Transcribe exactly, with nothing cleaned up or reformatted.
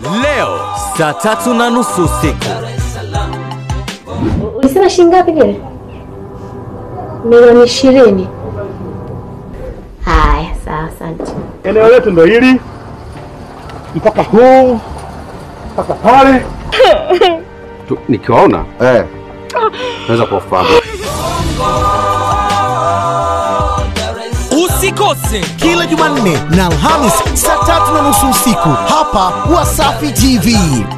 leo saa tatu na nusu usiku. Ulisema shilingi ngapi vile? Milioni ishirini. Haya, sawa, asante. Eneo letu ndo hili. Mpaka huu, mpaka pale. Nikiwaona, eh. Naweza kufahamu. Usikose kila Jumanne na Alhamisi saa tatu na nusu usiku hapa Wasafi T V.